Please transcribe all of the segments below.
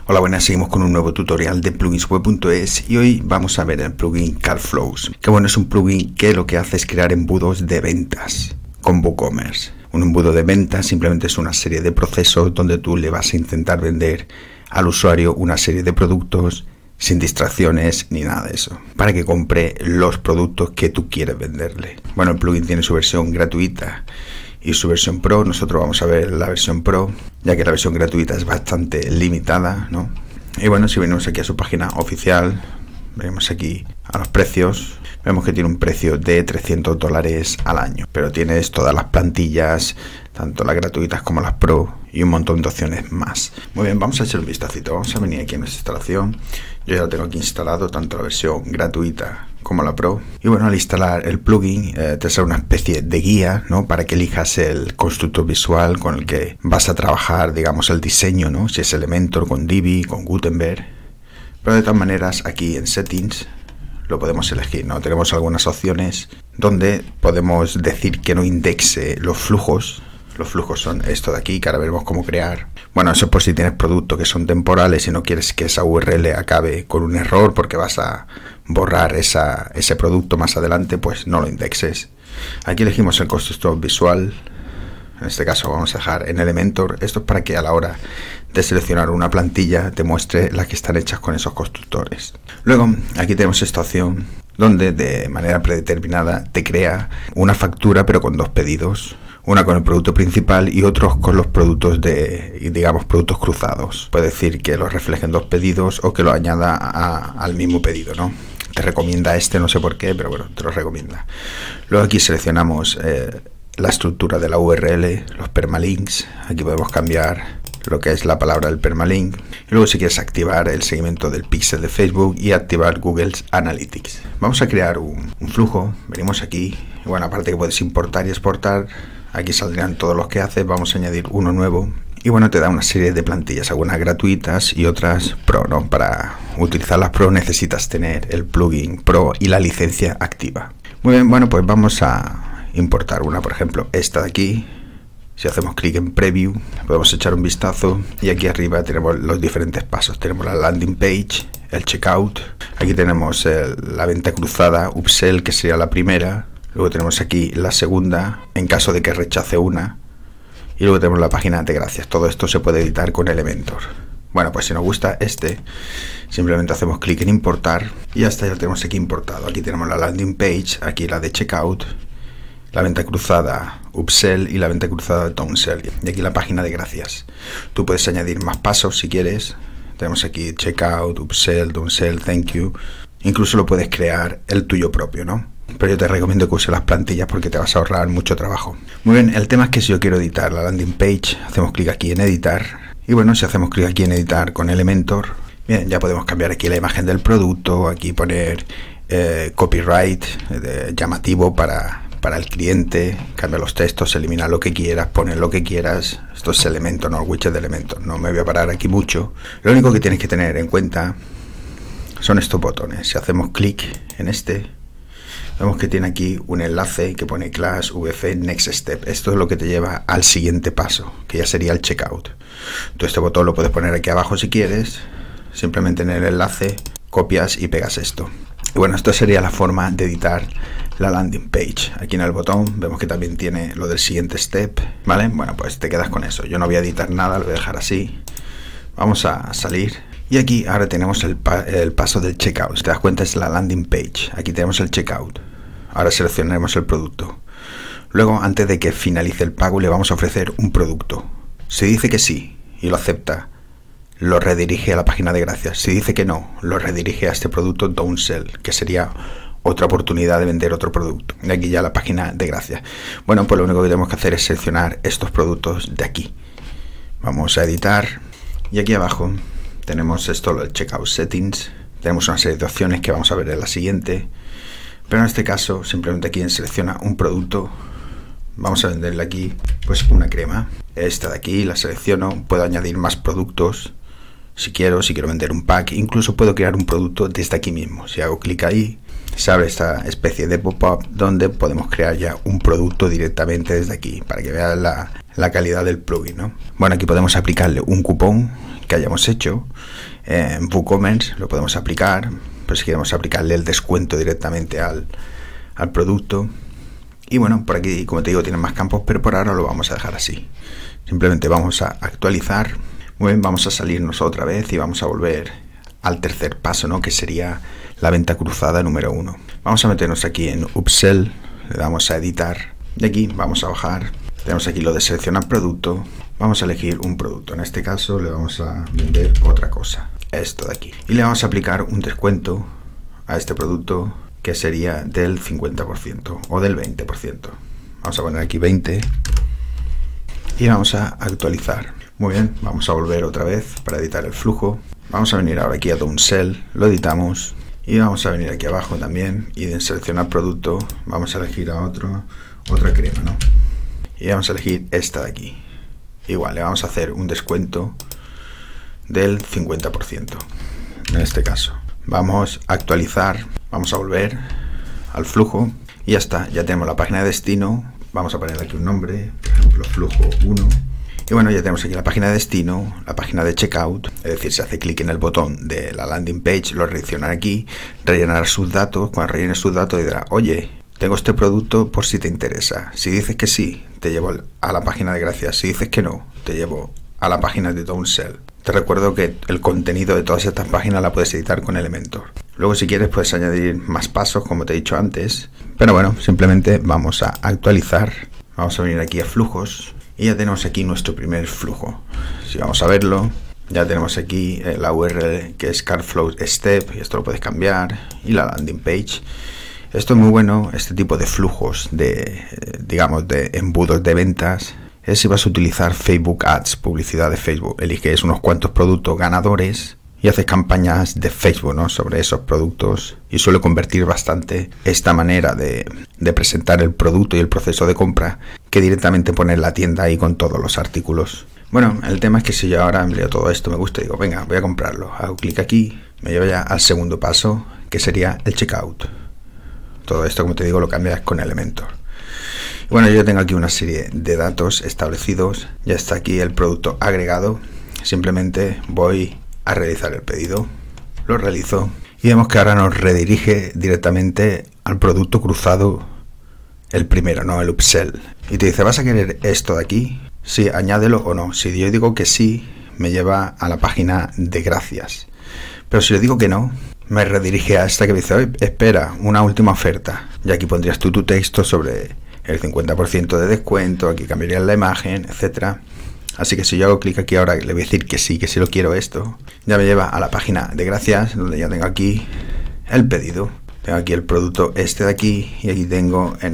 Hola, buenas, seguimos con un nuevo tutorial de pluginsweb.es y hoy vamos a ver el plugin Carflows, que bueno, es un plugin que lo que hace es crear embudos de ventas con WooCommerce. Un embudo de ventas simplemente es una serie de procesos donde tú le vas a intentar vender al usuario una serie de productos sin distracciones ni nada de eso, para que compre los productos que tú quieres venderle. Bueno, el plugin tiene su versión gratuita y su versión Pro. Nosotros vamos a ver la versión Pro, ya que la versión gratuita es bastante limitada, ¿no? Y bueno, si venimos aquí a su página oficial, venimos aquí a los precios, vemos que tiene un precio de $300 al año, pero tienes todas las plantillas, tanto las gratuitas como las Pro, y un montón de opciones más. Muy bien, vamos a echar un vistacito. Vamos a venir aquí a nuestra instalación. Yo ya lo tengo aquí instalado, tanto la versión gratuita como la Pro. Y bueno, al instalar el plugin te sale una especie de guía, ¿no? Para que elijas el constructor visual con el que vas a trabajar, digamos, el diseño, ¿no? Si es Elementor, con Divi, con Gutenberg. Pero de todas maneras, aquí en Settings lo podemos elegir, ¿no? Tenemos algunas opciones donde podemos decir que no indexe los flujos. Los flujos son esto de aquí, que ahora veremos cómo crear. Bueno, eso es por si tienes productos que son temporales y no quieres que esa URL acabe con un error porque vas a borrar ese producto más adelante, pues no lo indexes. Aquí elegimos el constructor visual. En este caso vamos a dejar en Elementor. Esto es para que a la hora de seleccionar una plantilla te muestre las que están hechas con esos constructores. Luego aquí tenemos esta opción donde de manera predeterminada te crea una factura, pero con dos pedidos. Una con el producto principal y otros con los productos digamos, productos cruzados. Puede decir que los reflejen dos pedidos o que lo añada al mismo pedido, ¿no? Te recomienda no sé por qué, pero bueno, te lo recomienda. Luego aquí seleccionamos la estructura de la URL, los permalinks. Aquí podemos cambiar lo que es la palabra del permalink. Y luego si quieres activar el seguimiento del pixel de Facebook y activar Google Analytics. Vamos a crear un flujo. Venimos aquí. Y bueno, aparte que puedes importar y exportar, aquí saldrán todos los que haces. Vamos a añadir uno nuevo. Y bueno, te da una serie de plantillas, algunas gratuitas y otras Pro, ¿no? Para utilizar las Pro necesitas tener el plugin Pro y la licencia activa. Muy bien, bueno, pues vamos a importar una, por ejemplo, esta de aquí. Si hacemos clic en Preview, podemos echar un vistazo y aquí arriba tenemos los diferentes pasos. Tenemos la landing page, el checkout. Aquí tenemos la venta cruzada, upsell, que sería la primera. Luego tenemos aquí la segunda, en caso de que rechace una. Y luego tenemos la página de gracias. Todo esto se puede editar con Elementor. Bueno, pues si nos gusta simplemente hacemos clic en importar y hasta ya lo tenemos aquí importado. Aquí tenemos la landing page, aquí la de checkout, la venta cruzada upsell y la venta cruzada downsell. Y aquí la página de gracias. Tú puedes añadir más pasos si quieres. Tenemos aquí checkout, upsell, downsell, thank you. Incluso lo puedes crear el tuyo propio, ¿no? Pero yo te recomiendo que uses las plantillas porque te vas a ahorrar mucho trabajo. Muy bien, el tema es que si yo quiero editar la landing page, hacemos clic aquí en editar. Y bueno, si hacemos clic aquí en editar con Elementor, bien, ya podemos cambiar aquí la imagen del producto, aquí poner copyright llamativo para el cliente, cambiar los textos, eliminar lo que quieras, poner lo que quieras. Esto es Elementor, no el widget de Elementor. No me voy a parar aquí mucho. Lo único que tienes que tener en cuenta son estos botones. Si hacemos clic en vemos que tiene aquí un enlace que pone class vf next step. Esto es lo que te lleva al siguiente paso, que ya sería el checkout. Tú este botón lo puedes poner aquí abajo si quieres. Simplemente en el enlace copias y pegas esto. Y bueno, esto sería la forma de editar la landing page. Aquí en el botón vemos que también tiene lo del siguiente step, ¿vale? Bueno, pues te quedas con eso. Yo no voy a editar nada, lo voy a dejar así. Vamos a salir. Y aquí ahora tenemos el paso del checkout. Si te das cuenta es la landing page. Aquí tenemos el checkout. Ahora seleccionaremos el producto. Luego, antes de que finalice el pago, le vamos a ofrecer un producto. Si dice que sí y lo acepta, lo redirige a la página de gracias. Si dice que no, lo redirige a este producto downsell, que sería otra oportunidad de vender otro producto. Y aquí ya la página de gracias. Bueno, pues lo único que tenemos que hacer es seleccionar estos productos de aquí. Vamos a editar. Y aquí abajo tenemos esto, el checkout settings. Tenemos una serie de opciones que vamos a ver en la siguiente. Pero en este caso, simplemente aquí en selecciona un producto. Vamos a venderle aquí, pues una crema. Esta de aquí la selecciono. Puedo añadir más productos si quiero vender un pack. Incluso puedo crear un producto desde aquí mismo. Si hago clic ahí, se abre esta especie de pop-up donde podemos crear ya un producto directamente desde aquí, para que vean la calidad del plugin, ¿no? Bueno, aquí podemos aplicarle un cupón que hayamos hecho. En WooCommerce lo podemos aplicar, pero si queremos aplicarle el descuento directamente al producto. Y bueno, por aquí, como te digo, tienen más campos, pero por ahora lo vamos a dejar así. Simplemente vamos a actualizar. Muy bien, vamos a salirnos otra vez y vamos a volver al tercer paso, ¿no? Que sería la venta cruzada número 1. Vamos a meternos aquí en Upsell, le damos a editar y aquí vamos a bajar. Tenemos aquí lo de seleccionar producto. Vamos a elegir un producto. En este caso le vamos a vender otra cosa, esto de aquí. Y le vamos a aplicar un descuento a este producto que sería del 50% o del 20%. Vamos a poner aquí 20 y vamos a actualizar. Muy bien, vamos a volver otra vez para editar el flujo. Vamos a venir ahora aquí a Downsell, lo editamos y vamos a venir aquí abajo también y en seleccionar producto vamos a elegir a otra crema, ¿no? Y vamos a elegir esta de aquí. Igual le vamos a hacer un descuento del 50% en este caso. Vamos a actualizar, vamos a volver al flujo y ya está, ya tenemos la página de destino. Vamos a poner aquí un nombre, por ejemplo flujo 1. Y bueno, ya tenemos aquí la página de destino, la página de checkout, es decir, se hace clic en el botón de la landing page, lo redirecciona aquí, rellenará sus datos. Cuando rellene sus datos dirá, oye, tengo este producto por si te interesa. Si dices que sí, te llevo a la página de gracias. Si dices que no, te llevo a la página de Downsell. Te recuerdo que el contenido de todas estas páginas la puedes editar con Elementor. Luego si quieres puedes añadir más pasos, como te he dicho antes. Pero bueno, simplemente vamos a actualizar. Vamos a venir aquí a flujos. Y ya tenemos aquí nuestro primer flujo. Si vamos a verlo, ya tenemos aquí la URL que es Carflow Step, y esto lo puedes cambiar, y la landing page. Esto es muy bueno, este tipo de flujos digamos, de embudos de ventas, es si vas a utilizar Facebook Ads, publicidad de Facebook. Eliges unos cuantos productos ganadores y haces campañas de Facebook, ¿no? Sobre esos productos, y suele convertir bastante esta manera de presentar el producto y el proceso de compra que directamente poner la tienda ahí con todos los artículos. Bueno, el tema es que si yo ahora leo todo esto, me gusta y digo, venga, voy a comprarlo, hago clic aquí, me lleva ya al segundo paso, que sería el checkout. Todo esto, como te digo, lo cambias con Elementor. Bueno, yo tengo aquí una serie de datos establecidos, ya está aquí el producto agregado, simplemente voy a realizar el pedido, lo realizo y vemos que ahora nos redirige directamente al producto cruzado, el primero, no el upsell, y te dice, ¿vas a querer esto de aquí? Sí, añádelo o no. Si yo digo que sí, me lleva a la página de gracias, pero si le digo que no, me redirige a esta que me dice, oye, espera, una última oferta, y aquí pondrías tú tu texto sobre el 50% de descuento, aquí cambiarías la imagen, etcétera. Así que si yo hago clic aquí ahora, le voy a decir que sí lo quiero esto, ya me lleva a la página de gracias, donde ya tengo aquí el pedido. Tengo aquí el producto este de aquí, y aquí tengo en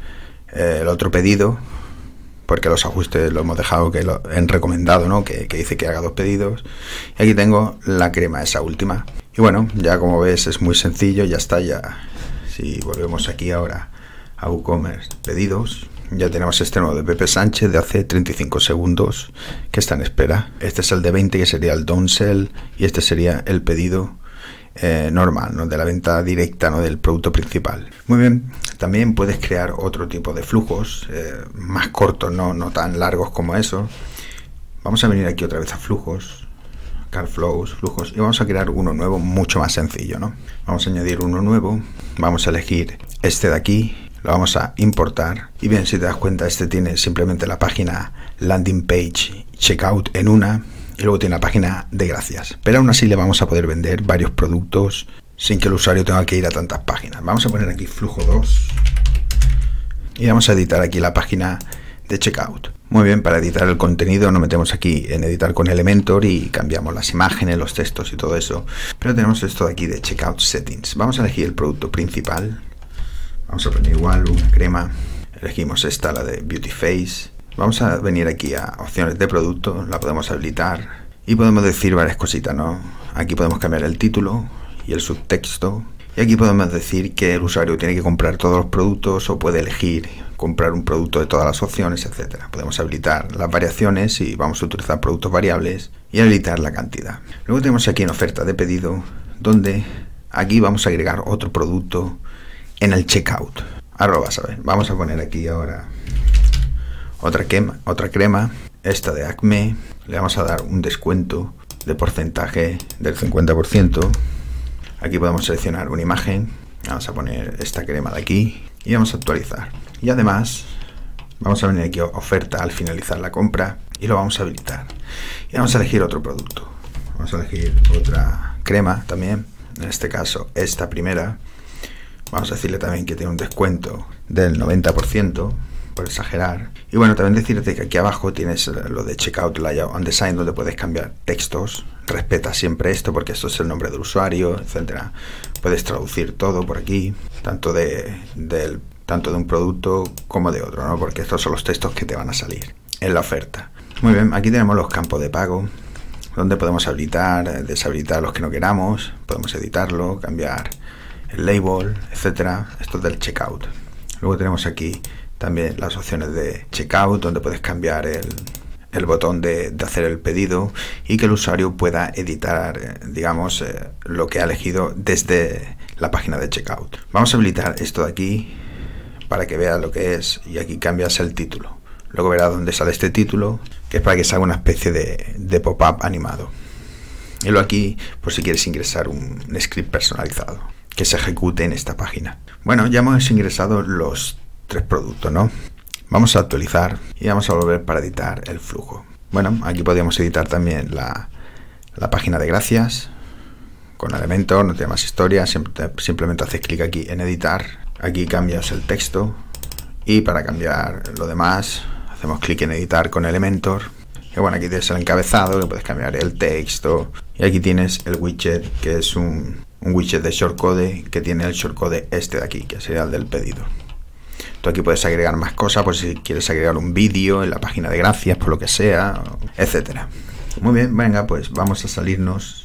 el otro pedido, porque los ajustes lo hemos dejado en recomendado, ¿no? Que dice que haga 2 pedidos. Y aquí tengo la crema, esa última. Y bueno, ya como ves es muy sencillo, ya está. Ya si volvemos aquí ahora a WooCommerce pedidos, ya tenemos este nuevo de Pepe Sánchez de hace 35 segundos que está en espera. Este es el de 20, que sería el downsell, y este sería el pedido normal, ¿no? De la venta directa, ¿no? Del producto principal. Muy bien, también puedes crear otro tipo de flujos más cortos, no tan largos como eso. Vamos a venir aquí otra vez a flujos, Carflows, flujos, y vamos a crear uno nuevo mucho más sencillo, ¿no? Vamos a añadir uno nuevo, vamos a elegir este de aquí, lo vamos a importar, y bien, si te das cuenta, este tiene simplemente la página landing page checkout en una, y luego tiene la página de gracias, pero aún así le vamos a poder vender varios productos sin que el usuario tenga que ir a tantas páginas. Vamos a poner aquí flujo 2 y vamos a editar aquí la página de checkout. Muy bien, para editar el contenido nos metemos aquí en editar con Elementor y cambiamos las imágenes, los textos y todo eso, pero tenemos esto de aquí de checkout settings. Vamos a elegir el producto principal, vamos a poner igual una crema, elegimos esta, la de Beauty Face. Vamos a venir aquí a opciones de producto, la podemos habilitar y podemos decir varias cositas, ¿no? Aquí podemos cambiar el título y el subtexto, y aquí podemos decir que el usuario tiene que comprar todos los productos o puede elegir comprar un producto de todas las opciones, etcétera. Podemos habilitar las variaciones y vamos a utilizar productos variables y habilitar la cantidad. Luego tenemos aquí en oferta de pedido, donde aquí vamos a agregar otro producto en el checkout. Ahora lo vas a ver. Vamos a poner aquí ahora otra crema, esta de Acme. Le vamos a dar un descuento de porcentaje del 50%. Aquí podemos seleccionar una imagen. Vamos a poner esta crema de aquí y vamos a actualizar. Y además vamos a venir aquí a oferta al finalizar la compra y lo vamos a habilitar. Y vamos a elegir otro producto. Vamos a elegir otra crema también. En este caso esta primera. Vamos a decirle también que tiene un descuento del 90%, por exagerar. Y bueno, también decirte que aquí abajo tienes lo de Checkout Layout and Design, donde puedes cambiar textos. Respeta siempre esto, porque esto es el nombre del usuario, etcétera. Puedes traducir todo por aquí, tanto de un producto como de otro, ¿no? Porque estos son los textos que te van a salir en la oferta. Muy bien, aquí tenemos los campos de pago, donde podemos habilitar, deshabilitar los que no queramos. Podemos editarlo, cambiar el label, etcétera. Esto es del checkout. Luego tenemos aquí también las opciones de checkout, donde puedes cambiar el botón de hacer el pedido y que el usuario pueda editar, digamos, lo que ha elegido desde la página de checkout. Vamos a habilitar esto de aquí para que veas lo que es, y aquí cambias el título. Luego verás dónde sale este título, que es para que salga una especie de pop-up animado. Y luego aquí, por si quieres ingresar un script personalizado que se ejecute en esta página. Bueno, ya hemos ingresado los 3 productos, ¿no? Vamos a actualizar y vamos a volver para editar el flujo. Bueno, aquí podríamos editar también la página de gracias con Elementor, no tiene más historia. Simplemente haces clic aquí en editar, aquí cambias el texto y para cambiar lo demás hacemos clic en editar con Elementor. Y bueno, aquí tienes el encabezado, que puedes cambiar el texto, y aquí tienes el widget, que es un widget de shortcode que tiene el shortcode este de aquí, que sería el del pedido. Tú aquí puedes agregar más cosas, por si quieres agregar un vídeo en la página de gracias, por lo que sea, etcétera. Muy bien, venga, pues vamos a salirnos.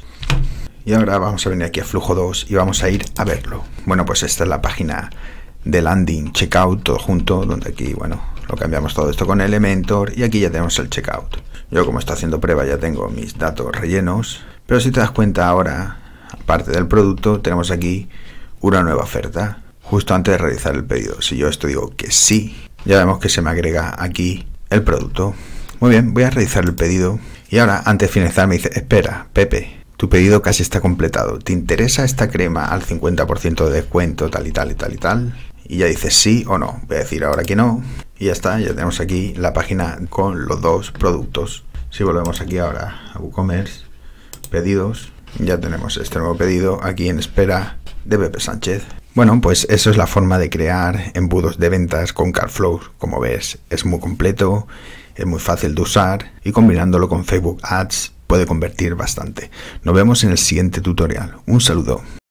Y ahora vamos a venir aquí a Flujo 2 y vamos a ir a verlo. Bueno, pues esta es la página de landing checkout, todo junto, donde aquí, bueno, lo cambiamos todo esto con Elementor y aquí ya tenemos el checkout. Yo, como estoy haciendo prueba, ya tengo mis datos rellenos, pero si te das cuenta ahora, aparte del producto, tenemos aquí una nueva oferta justo antes de realizar el pedido. Si yo esto digo que sí, ya vemos que se me agrega aquí el producto. Muy bien, voy a realizar el pedido y ahora, antes de finalizar, me dice: espera, Pepe, tu pedido casi está completado. ¿Te interesa esta crema al 50% de descuento, tal y tal y tal y tal? Y ya dice sí o no. Voy a decir ahora que no. Y ya está, ya tenemos aquí la página con los 2 productos. Si volvemos aquí ahora a WooCommerce, pedidos, ya tenemos este nuevo pedido aquí en espera de Pepe Sánchez. Bueno, pues eso es la forma de crear embudos de ventas con Carflows. Como ves, es muy completo, es muy fácil de usar y combinándolo con Facebook Ads puede convertir bastante. Nos vemos en el siguiente tutorial. Un saludo.